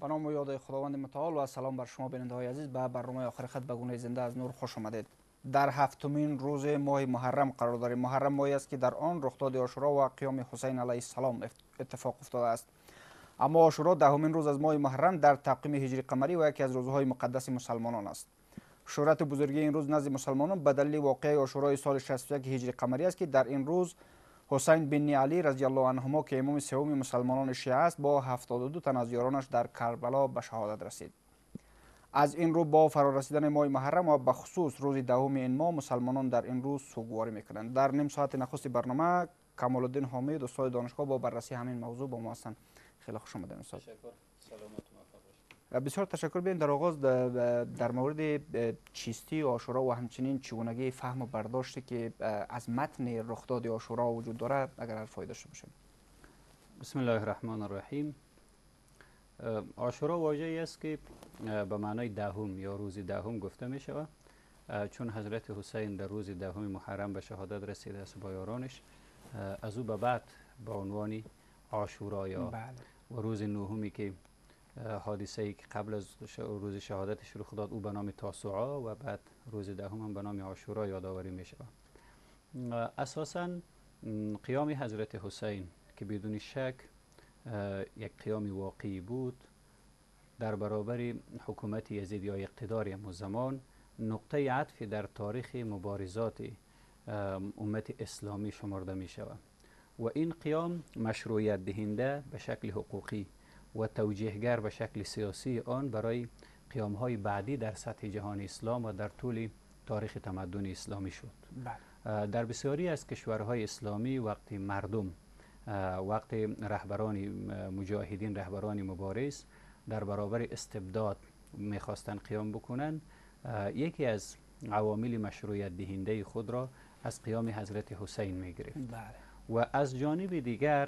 به نام و یاد خداوند متعال و سلام بر شما بیننده های عزیز به برنامه آخر خط به گونه زنده از نور خوش آمدید. در هفتمین روز ماه محرم قرار داریم. محرم ماهی است که در آن رخداد عاشورا و قیام حسین علیه السلام اتفاق افتاده است. اما عاشورا دهمین روز از ماه محرم در تقویم هجری قمری و یکی از روزهای مقدس مسلمانان است. شهرت بزرگی این روز نزد مسلمانان به دلیل واقعه عاشورای سال 61 هجری قمری است که در این روز حسین بن علی رضی الله عنهما که امام سوم مسلمانان شیعه است با 72 تن از یارانش در کربلا به شهادت رسید. از این رو با فرارسیدن ماه محرم و به خصوص روز دهم این ماه مسلمانان در این روز سوگواری میکنند. در نیم ساعت نخست برنامه کمال الدین حامد استاد دانشگاه با بررسی همین موضوع با ما هستند. خیلی خوش آمدید استاد. تشکر. سلامت و بسیار تشکر. بین در آغاز در مورد چیستی عاشورا و همچنین چگونگی فهم و برداشتی که از متن رخداد عاشورا وجود داره اگر حرفی داشته باشیم. بسم الله الرحمن الرحیم. عاشورا واژه‌ای است که به معنای دهم یا روز دهم گفته می شود، چون حضرت حسین در روز دهم محرم به شهادت رسیده است با یارانش. از او به بعد به عنوان عاشورا یا و روز نهمی که حادثه ای که قبل از روز شهادتش رخ داد او به نام تاسوعا و بعد روز دهم هم به نام عاشورا یادآوری می شود. اساساً قیام حضرت حسین که بدون شک یک قیام واقعی بود در برابر حکومت یزید یا اقتدار همون زمان، نقطه عطف در تاریخ مبارزات امت اسلامی شمرده می شود و این قیام مشروعیت دهنده به شکل حقوقی و توجیهگر به شکل سیاسی آن برای قیام های بعدی در سطح جهان اسلام و در طول تاریخ تمدن اسلامی شد. در بسیاری از کشورهای اسلامی وقتی مردم وقتی رهبران مجاهدین، رهبران مبارز در برابر استبداد میخواستن قیام بکنن، یکی از عوامل مشروعیت دهنده خود را از قیام حضرت حسین میگرفت. و از جانب دیگر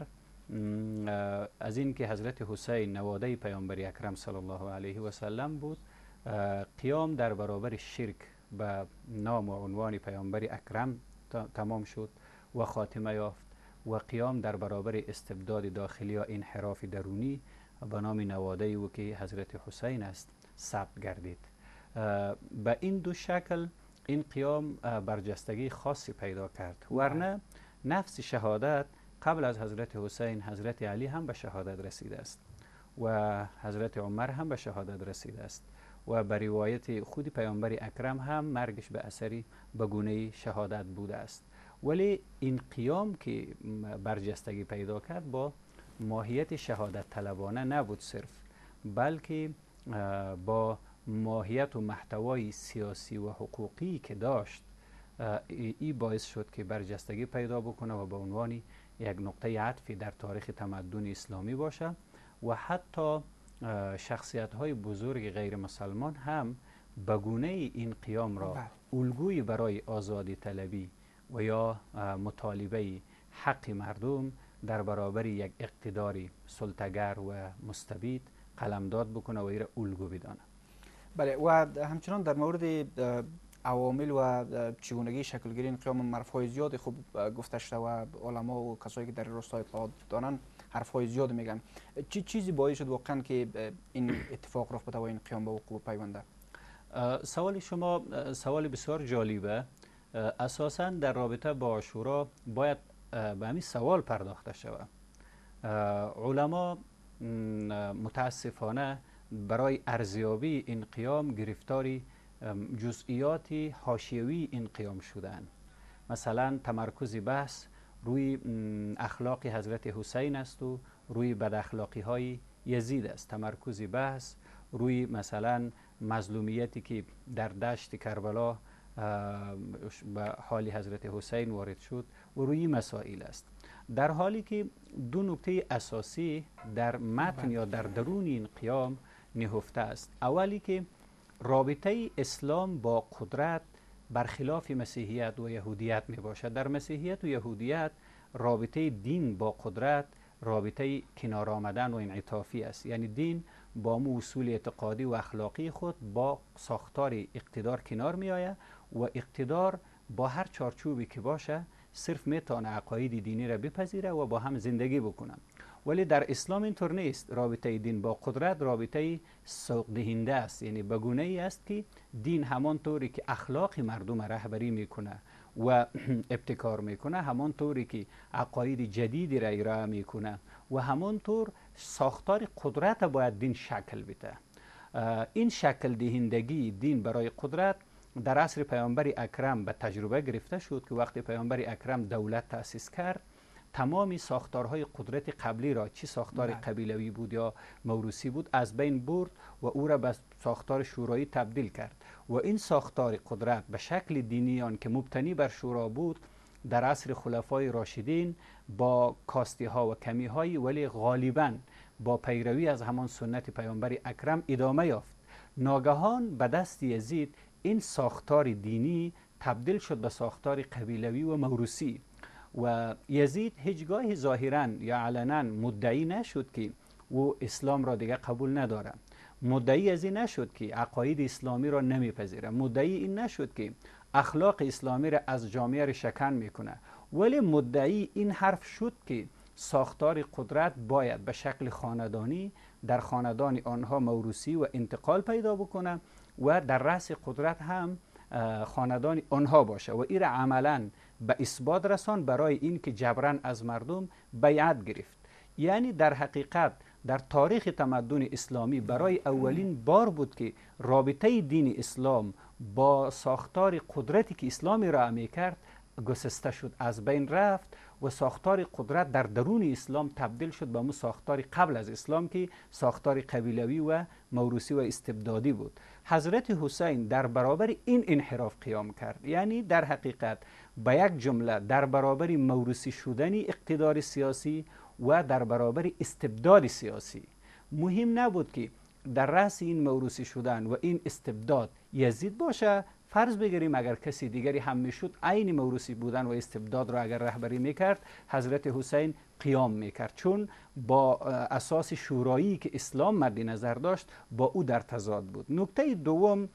از این که حضرت حسین نواده پیامبر اکرم صلی الله علیه و سلم بود، قیام در برابر شرک به نام و عنوان پیامبر اکرم تمام شد و خاتمه یافت و قیام در برابر استبداد داخلی یا انحراف درونی به نام نواده او که حضرت حسین است ثبت گردید. به این دو شکل این قیام برجستگی خاصی پیدا کرد، ورنه نفس شهادت قبل از حضرت حسین حضرت علی هم به شهادت رسیده است و حضرت عمر هم به شهادت رسیده است و به روایت خود پیامبر اکرم هم مرگش به اثری به گونه شهادت بوده است. ولی این قیام که برجستگی پیدا کرد با ماهیت شهادت طلبانه نبود صرف، بلکه با ماهیت و محتوای سیاسی و حقوقی که داشت این باعث شد که برجستگی پیدا بکنه و به عنوان یک نقطه عطفی در تاریخ تمدن اسلامی باشه و حتی شخصیت های بزرگ غیر مسلمان هم به گونه این قیام را الگویی برای آزادی طلبی و یا مطالبه حق مردم در برابر یک اقتدار سلطه‌گر و مستبد قلمداد بکنه و ایره الگو بدانه. بله، و همچنان در مورد عوامل و چگونگی شکلگیری این قیام مرفوع زیاد خوب گفته شده و علما و کسایی که در راستا اطلاعات دارن حرفای زیاد میگن. چی چیزی باعث شد واقعا که این اتفاق رخ بده و این قیام به وقوع پیونده؟ سوال شما سوال بسیار جالبه. اساساً در رابطه با عاشورا باید به همین سوال پرداخته شود. علما متاسفانه برای ارزیابی این قیام گرفتاری جزئیات حاشیوی این قیام شدند. مثلا تمرکز بحث روی اخلاق حضرت حسین است و روی بد اخلاقی های یزید است. تمرکز بحث روی مثلا مظلومیتی که در دشت کربلا به حال حضرت حسین وارد شد و روی مسائل است، در حالی که دو نکته اساسی در متن یا در درون این قیام نهفته است. اولی که رابطه اسلام با قدرت برخلاف مسیحیت و یهودیت می باشد. در مسیحیت و یهودیت رابطه دین با قدرت رابطه کنار آمدن و انعطافی است، یعنی دین با اصول اعتقادی و اخلاقی خود با ساختار اقتدار کنار می آید و اقتدار با هر چارچوبی که باشه صرف میتونه عقاید دینی را بپذیره و با هم زندگی بکنن. ولی در اسلام اینطور نیست. رابطه دین با قدرت رابطه سوق دهنده است، یعنی به گونه‌ای است که دین همانطوری که اخلاق مردم رهبری میکنه و ابتکار میکنه، همانطوری که عقاید جدیدی را ارائه میکنه و همانطور ساختار قدرت باید دین شکل بده. این شکل دهندگی دین برای قدرت در عصر پیامبر اکرم به تجربه گرفته شد که وقتی پیامبر اکرم دولت تأسیس کرد، تمامی ساختارهای قدرت قبلی را، چی ساختار قبیلوی بود یا موروثی بود، از بین برد و او را به ساختار شورایی تبدیل کرد و این ساختار قدرت به شکل دینیان که مبتنی بر شورا بود در عصر خلفای راشدین با کاستی ها و کمی های، ولی غالباً با پیروی از همان سنت پیامبر اکرم ادامه یافت. ناگهان به دست یزید این ساختار دینی تبدیل شد به ساختار قبیلوی و موروثی و یزید هیچگاه ظاهراً یا علنا مدعی نشد که او اسلام را دیگه قبول نداره، مدعی از این نشد که عقاید اسلامی را نمیپذیره، مدعی این نشد که اخلاق اسلامی را از جامعه شکن میکنه، ولی مدعی این حرف شد که ساختار قدرت باید به شکل خاندانی در خاندان آنها موروثی و انتقال پیدا بکنه و در رأس قدرت هم خاندان آنها باشه و این را عملا به اثبات رسان برای این که جبران از مردم بیعت گرفت. یعنی در حقیقت در تاریخ تمدن اسلامی برای اولین بار بود که رابطه دین اسلام با ساختار قدرتی که اسلامی را میکرد گسسته شد، از بین رفت و ساختار قدرت در درون اسلام تبدیل شد به اون ساختار قبل از اسلام که ساختار قبیلوی و موروثی و استبدادی بود. حضرت حسین در برابر این انحراف قیام کرد، یعنی در حقیقت به یک جمله در برابر موروثی شدن اقتدار سیاسی و در برابر استبداد سیاسی. مهم نبود که در رأس این موروثی شدن و این استبداد یزید باشه، فرض بگیریم اگر کسی دیگری هم میشد عین موروثی بودن و استبداد را اگر رهبری میکرد، حضرت حسین قیام میکرد، چون با اساس شورایی که اسلام مد نظر داشت با او در تضاد بود. نکته دوم،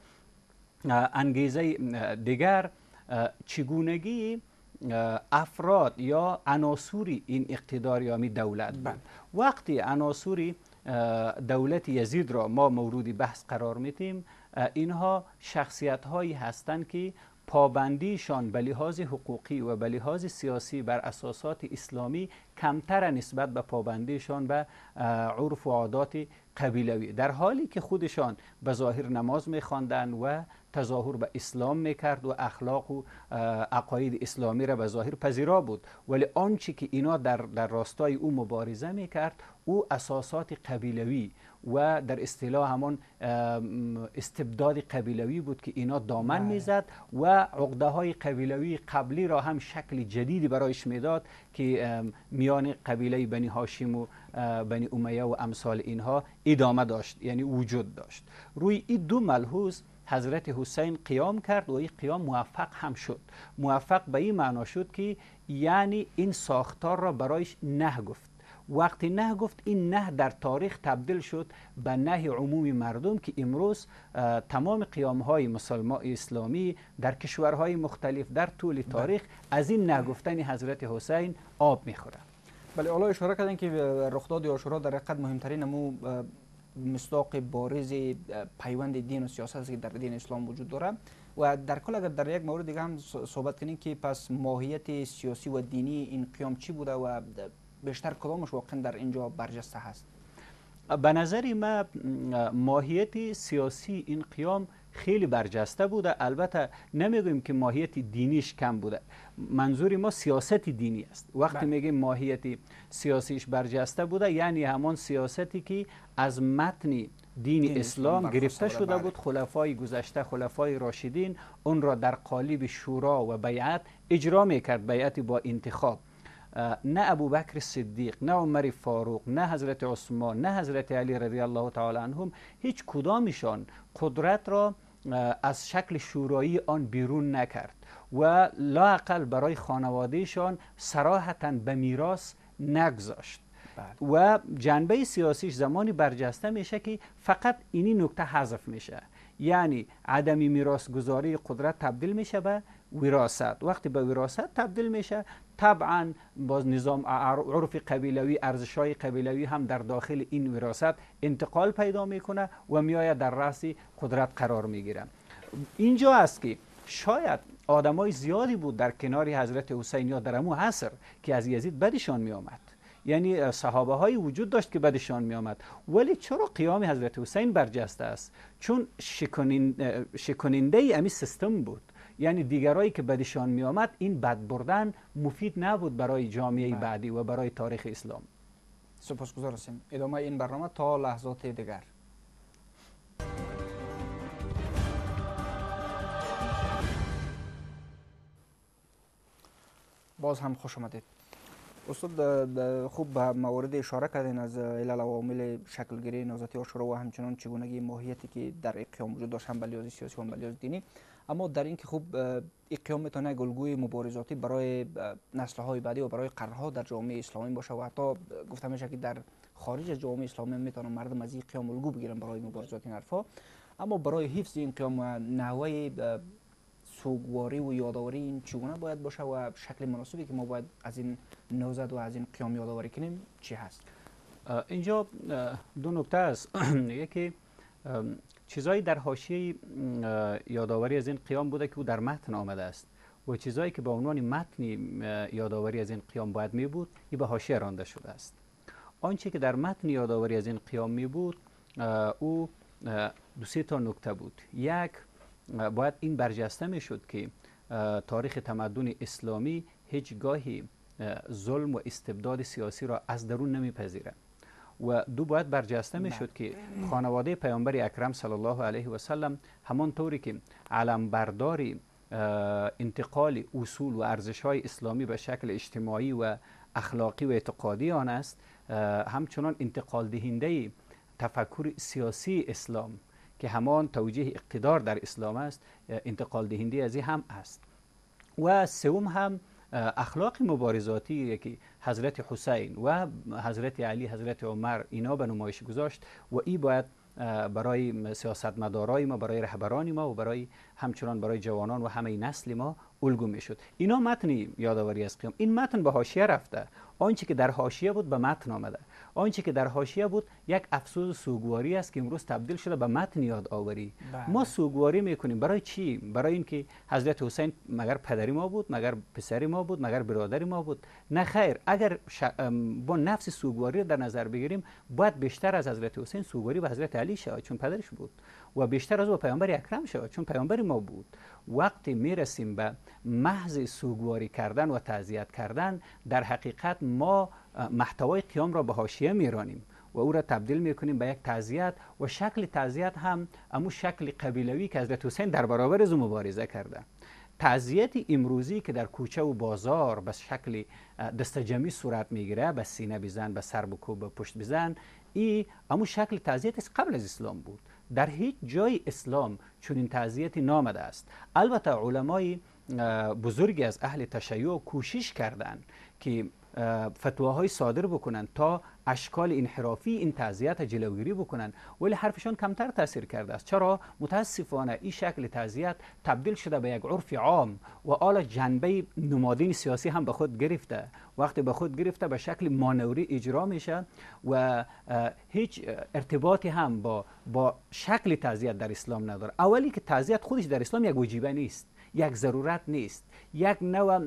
انگیزه دیگر، چگونگی افراد یا عناصر این اقتدار یا دولت بود. وقتی عناصر دولت یزید را ما مورد بحث قرار میدیم، اینها شخصیت هایی هستند که پابندیشان به لحاظ حقوقی و به لحاظ سیاسی بر اساسات اسلامی کمتر نسبت به پابندیشان به عرف و عادات قبیلوی، در حالی که خودشان به ظاهر نماز می‌خواندند و تظاهر به اسلام میکرد و اخلاق و عقاید اسلامی را به ظاهر پذیرا بود، ولی آنچه که اینا در راستای او مبارزه میکرد او اساسات قبیلوی و در اصطلاح همان استبداد قبیلوی بود که اینا دامن میزد و عقده های قبیلوی قبلی را هم شکل جدیدی برایش میداد که میان قبیله بنی هاشم و بنی امیه و امثال اینها ادامه داشت، یعنی وجود داشت. روی این دو ملحوظ حضرت حسین قیام کرد و این قیام موفق هم شد. موفق به این معنا شد که یعنی این ساختار را برایش نه گفت. وقتی نه گفت، این نه در تاریخ تبدیل شد به نه عمومی مردم که امروز تمام قیام‌های مسلمان اسلامی در کشورهای مختلف در طول تاریخ از این نه گفتن حضرت حسین آب میخوره. بله، حالا اشاره کردن که رخداد عاشورا در حقیقت مهمترین مصداق بارز پیوند دین و سیاست که در دین اسلام وجود داره و در کل اگر در یک مورد دیگه هم صحبت کنیم که پس ماهیت سیاسی و دینی این قیام چی بوده و بیشتر کدامش واقعا در اینجا برجسته هست؟ به نظر ما ماهیت سیاسی این قیام خیلی برجسته بوده. البته نمیگویم که ماهیت دینیش کم بوده، منظور ما سیاست دینی است. وقتی میگیم ماهیت سیاسیش برجسته بوده یعنی همان سیاستی که از متن دین اسلام گرفته شده بود. خلفای گذشته، خلفای راشدین اون را در قالب شورا و بیعت اجرا میکرد، بیعت با انتخاب. نه ابوبکر صدیق، نه عمر فاروق، نه حضرت عثمان، نه حضرت علی رضی الله تعالی عنهم، هیچ کدامشان قدرت را از شکل شورایی آن بیرون نکرد و لااقل برای خانوادهشان صراحتاً به میراث نگذاشت. و جنبه سیاسیش زمانی برجسته میشه که فقط اینی نکته حذف میشه، یعنی عدمی میراثگذاری قدرت تبدیل میشه به وراثت. وقتی به وراثت تبدیل میشه طبعا باز نظام عرف قبیلوی، ارزش‌های قبیلوی هم در داخل این وراثت انتقال پیدا میکنه و میآید در رأس قدرت قرار میگیره. اینجا است که شاید آدمای زیادی بود در کنار حضرت حسین یا در امو عصر که از یزید بدشان می آمد، یعنی صحابه هایی وجود داشت که بدشان می آمد، ولی چرا قیام حضرت حسین برجسته است؟ چون شکننده امی سیستم بود، یعنی دیگرایی که بدشان می آمد این بد بردن مفید نبود برای جامعه بعدی و برای تاریخ اسلام. سپاسگزار هستیم. ادامه این برنامه تا لحظات دیگر. باز هم خوش آمدید. استاد خوب به موارد اشاره کردین از علل و عوامل شکلگیری نهضت عاشورا و همچنان چگونگی ماهیتی که در اقیام وجود داشت، هم به لحاظ سیاسی و هم به لحاظ دینی. اما در این که خوب اقیام میتونه گلگوی مبارزاتی برای نسل‌های بعدی و برای قرن‌ها در جامعه اسلامی باشه و حتی گفته میشه که در خارج از جامعه اسلامی میتونن مردم از این اقیام الگو بگیرن برای مبارزات این حرفا. اما برای حفظ این اقیام و نحوه سوگواری و یادآوری این چگونه باید باشه و شکل مناسبی که ما باید از این نهضت و از این قیام یادآوری کنیم چی هست؟ اینجا دو نکته است. یکی چیزایی در حاشیه یادآوری از این قیام بوده که در متن آمده است و چیزایی که به عنوان متن یادآوری از این قیام باید می بود این به حاشیه رانده شده است. آنچه که در متن یادآوری از این قیام می بود او دو سه تا نکته بود. یک، باید این برجسته می شد که تاریخ تمدن اسلامی هیچگاهی ظلم و استبداد سیاسی را از درون نمیپذیره و دو، باید برجسته می شد که خانواده پیامبر اکرم صلی الله علیه و سلم همانطوری که علمبرداری انتقال اصول و ارزش‌های اسلامی به شکل اجتماعی و اخلاقی و اعتقادی آن است، همچنان انتقال دهنده تفکر سیاسی اسلام که همان توجیه اقتدار در اسلام است انتقال دهنده از این هم است. و سوم هم اخلاق مبارزاتی که حضرت حسین و حضرت علی، حضرت عمر اینا به نمایش گذاشت و این باید برای سیاستمدارای ما، برای رهبران ما و برای همچنان برای جوانان و همه نسل ما الگو میشد. اینا متن یادآوری از قیام. این متن به حاشیه رفته. آنچه که در حاشیه بود به متن آمده. آنچه که در حاشیه بود یک افسوس سوگواری است که امروز تبدیل شده به متن یادآوری. ما سوگواری میکنیم برای چی؟ برای اینکه حضرت حسین مگر پدری ما بود، مگر پسری ما بود، مگر برادری ما بود؟ نه خیر. اگر با نفس سوگواری در نظر بگیریم باید بیشتر از حضرت حسین سوگواری به حضرت علی شود چون پدرش بود و بیشتر از او پیامبر اکرم شود چون پیامبر ما بود. وقتی میرسیم به محض سوگواری کردن و تعزیت کردن در حقیقت ما محتوای قیام را به حاشیه میرانیم و او را تبدیل میکنیم به یک تعزیت و شکل تعزیت هم امو شکل قبیلوی که حضرت حسین در برابر از مبارزه کرده. تعزیت امروزی که در کوچه و بازار به شکل دستجمعی صورت میگیره، به سینه بزن، به سر بکوب، به پشت بزن، این امو شکل تعزیت قبل از اسلام بود. در هیچ جای اسلام چنین تعزیتی نامده است. البته علمای بزرگی از اهل تشیع کوشش کردند که فتواهای صادر بکنن تا اشکال انحرافی این تعزیت جلوگیری بکنن، ولی حرفشان کمتر تاثیر کرده است. چرا؟ متاسفانه این شکل تعزیت تبدیل شده به یک عرف عام و آل جنبه نمادین سیاسی هم به خود گرفته. وقتی به خود گرفته به شکل مانوری اجرا میشه و هیچ ارتباطی هم با شکل تعزیت در اسلام نداره. اولی که تعزیت خودش در اسلام یک وجیبه نیست، یک ضرورت نیست، یک نوع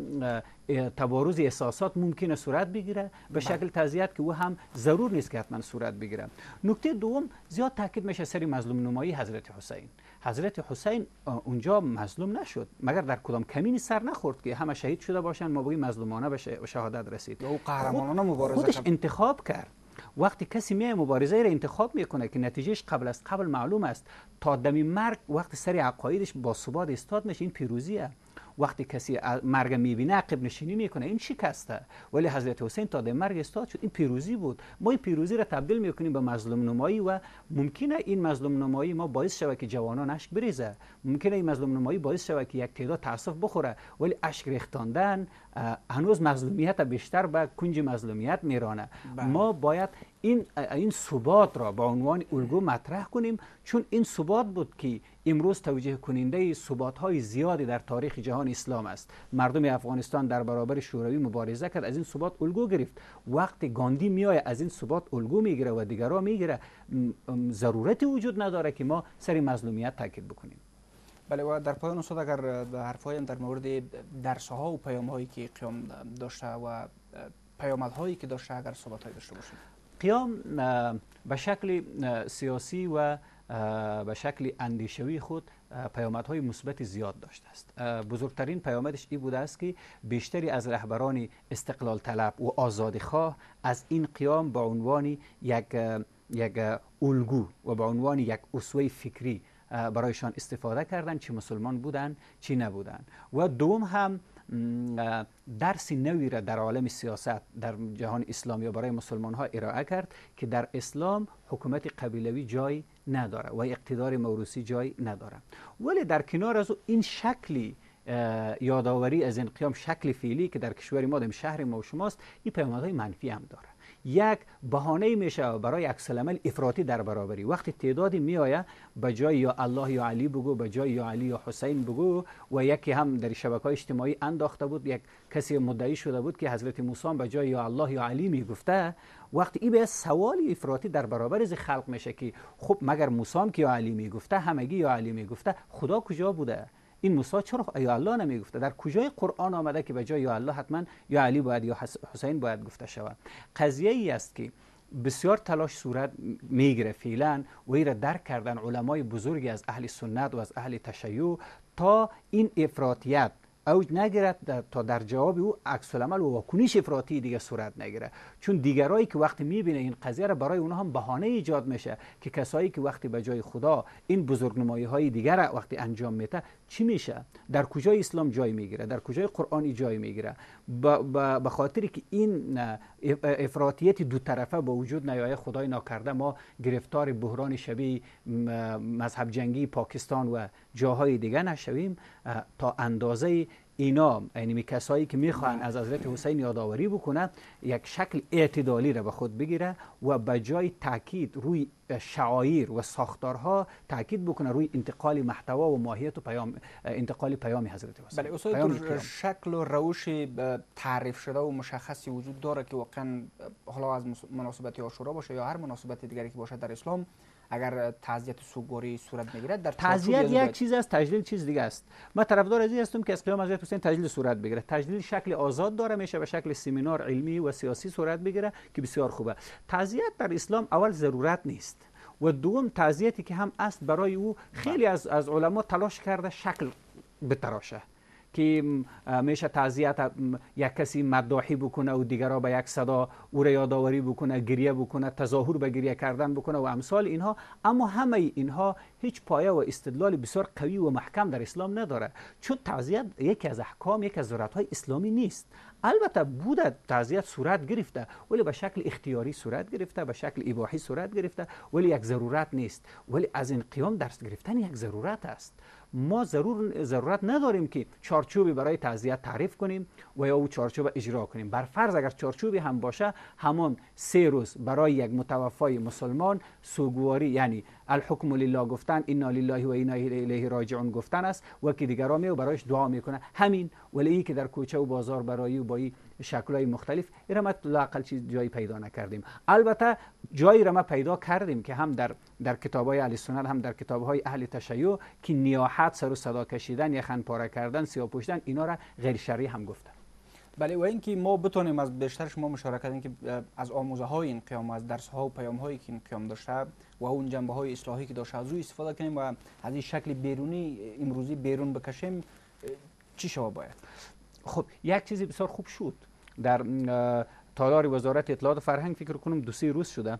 تبارز احساسات ممکنه صورت بگیره به شکل تعزیت که او هم ضرور نیست که حتما صورت بگیره. نکته دوم، زیاد تاکید میشه سری مظلوم نمایی حضرت حسین. حضرت حسین اونجا مظلوم نشد، مگر در کدام کمینی سر نخورد که همه شهید شده باشن ما بگیم مظلومانه به شهادت رسید. او قهرمانانه مبارزه خودش انتخاب کرد. وقتی کسی میای مبارزه را انتخاب میکنه که نتیجهش قبل معلوم است، تا دمی مرگ وقتی سری عقایدش با ثبات استاد میشه، این پیروزیه. وقتی کسی مرگ میبینه عقب نشینی میکنه، این شکسته. ولی حضرت حسین تا دم مرگ استاد شد، این پیروزی بود. ما این پیروزی را تبدیل میکنیم به مظلوم نمایی و ممکنه این مظلوم نمایی ما باعث شود که جوانان اشک بریزه، ممکنه این مظلوم نمایی باعث شود که یک تعداد تاسف بخوره، ولی اشک ریختاندن هنوز مظلومیت بیشتر به کنج مظلومیت میرانه. ما باید این ثبات را به عنوان الگو مطرح کنیم، چون این ثبات بود که امروز توجیه کننده ثبات های زیادی در تاریخ جهان اسلام است. مردم افغانستان در برابر شوروی مبارزه کرد، از این ثبات الگو گرفت. وقتی گاندی میآید از این ثبات الگو میگیره و دیگرها میگیره، ضرورتی وجود نداره که ما سر مظلومیت تاکید بکنیم. بله، و در پایان استاد اگر حرفایی در مورد درس‌ها و پیام‌هایی که قیام داشته و پیامدهایی که داشته اگر صحبت‌هایی داشته باشید. قیام به شکل سیاسی و به شکل اندیشوی خود پیامدهای مثبت زیاد داشته است. بزرگترین پیامدش این بوده است که بیشتری از رهبران استقلال طلب و آزادیخواه از این قیام به عنوان یک الگو و به عنوان یک اسوه فکری برایشان استفاده کردند، چی مسلمان بودند چی نبودند. و دوم هم درس نوی را در عالم سیاست در جهان اسلامی برای مسلمان ها ارائه کرد که در اسلام حکومت قبیلوی جای نداره و اقتدار موروثی جای نداره. ولی در کنار از این شکلی یادآوری از این قیام، شکل فعلی که در کشور ما، در شهر ما و شماست، این پیامدهای منفی هم داره. یک بهانه میشه برای عکس العمل افراطی در برابری. وقتی تعدادی میآید به جای یا الله یا علی بگو، به جای یا علی یا حسین بگو، و یکی هم در شبکه‌های اجتماعی انداخته بود، یک کسی مدعی شده بود که حضرت موسی به جای یا الله یا علی میگفته. وقتی این به سوال افراطی در برابر از خلق میشه که خب مگر موسی هم که یا علی میگفته، همگی یا علی میگفته، خدا کجا بوده؟ این موسی چرا یا الله نمیگفته؟ در کجای قرآن آمده که به جای یا الله حتما یا علی باید یا حسین باید گفته شود؟ قضیه ای است که بسیار تلاش صورت میگیره فعلا و این را درک کردن علمای بزرگی از اهل سنت و از اهل تشیع تا این افراطیت اوج نگیرد، تا در جواب او عکس العمل و واکنش افراطی دیگه صورت نگیره. چون دیگرایی که وقتی میبینه این قضیه را، برای اونها هم بهانه ایجاد میشه که کسایی که وقتی به جای خدا این بزرگنمایی های دیگر را وقتی انجام میده چی میشه، در کجای اسلام جای میگیره، در کجای قرآن جای میگیره. به خاطری که این افراطیت دو طرفه با وجود نیاید، خدای ناکرده ما گرفتار بحران شبیه مذهب جنگی پاکستان و جاهای دیگه نشویم، تا اندازه اینا، یعنی کسایی که میخوان از حضرت حسین یادآوری بکنه، یک شکل اعتدالی را به خود بگیره و به جای تاکید روی شعائر و ساختارها تاکید بکنه روی انتقال محتوا و ماهیت و انتقال پیام حضرت حسین. بله استاد، شکل و روش تعریف شده و مشخصی وجود داره که واقعا حالا از مناسبت عاشورا باشه یا هر مناسبت دیگری که باشه در اسلام، اگر تعزیت سوگواری صورت میگیره، در تعزیت یک چیز است، تجلیل چیز دیگه است. من طرفدار از این هستم که از قیام حضرت حسین تجلیل صورت بگیره. تجلیل شکل آزاد داره، میشه به شکل سمینار علمی و سیاسی صورت بگیره که بسیار خوبه. تعزیت در اسلام اول ضرورت نیست و دوم تعزیتی که هم است برای او خیلی از علما تلاش کرده شکل بتراشه که میشه تعزیت یک کسی مداحی بکنه و دیگرها به یک صدا او را یادآوری بکنه، گریه بکنه، تظاهر به گریه کردن بکنه و امثال اینها. اما همه اینها هیچ پایه و استدلال بسیار قوی و محکم در اسلام نداره، چون تعزیت یکی از احکام، یکی از ضرورت‌های اسلامی نیست. البته بوده تعزیت صورت گرفته، ولی به شکل اختیاری صورت گرفته، به شکل اباحی صورت گرفته، ولی یک ضرورت نیست. ولی از این قیام درس گرفتن یک ضرورت است. ما ضرورت نداریم که چارچوبی برای تعزیت تعریف کنیم و یا او چارچوب اجرا کنیم. بر فرض اگر چارچوبی هم باشه، همان 3 روز برای یک متوفای مسلمان سوگواری، یعنی الحکم لله گفتن، انا لله و انا الیه راجعون گفتن است و که دیگران میو برایش دعا میکنه، همین. ولی این که در کوچه و بازار برای و با شکل‌های مختلف، این ما لااقل چیز جایی پیدا نکردیم. البته جایی را ما پیدا کردیم که هم در کتاب‌های اهل سنت، هم در کتاب‌های اهل تشیع، که نیاحت، سر و صدا کشیدن، یخن پاره کردن، سیاه پوشیدن، اینا را غیر شرعی هم گفتن. بله، و اینکه ما بتونیم از بیشتر شما مشارکت کردین که از آموزه‌های این قیام، از درس‌ها و پیام‌هایی که این قیام داشته و اون جنبه‌های اصلاحی که داشته، از روی استفاده کنیم و از این شکل بیرونی امروزی بیرون بکشیم، چی شما باید؟ خب یک چیزی بسیار خوب شد در تالار وزارت اطلاعات و فرهنگ، فکر کنم 2-3 روز شده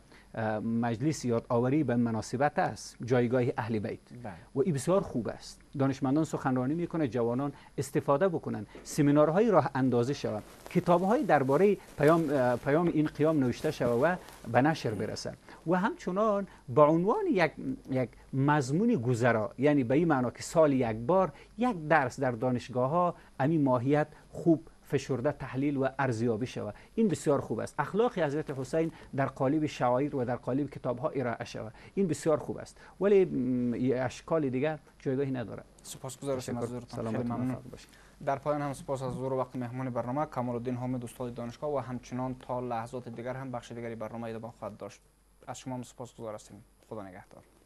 مجلس یادآوری به مناسبت است جایگاه اهل بیت و این بسیار خوب است. دانشمندان سخنرانی میکنه، جوانان استفاده بکنن، سمینارهای راه اندازی شود، کتابهای درباره پیام این قیام نوشته شود و به نشر برسه و همچنان به عنوان یک مضمون گذرا، یعنی به این معنا که سال یک بار یک درس در دانشگاه ها امی ماهیت خوب فشرده تحلیل و ارزیابی شود. این بسیار خوب است. اخلاق حضرت حسین در قالب شعایر و در قالب کتاب‌ها ارائه شود. این بسیار خوب است، ولی اشکال دیگه جایگاهی نداره. سپاسگزارم از حضورتان. خیلی ممنون. در پایان هم سپاس از حضور وقت مهمان برنامه کمال الدین حامد استاد دانشگاه و همچنان تا لحظات دیگر هم بخش دیگری برنامه ادامه خواهد داشت. از شما سپاسگزار هستیم. خدا نگهدار.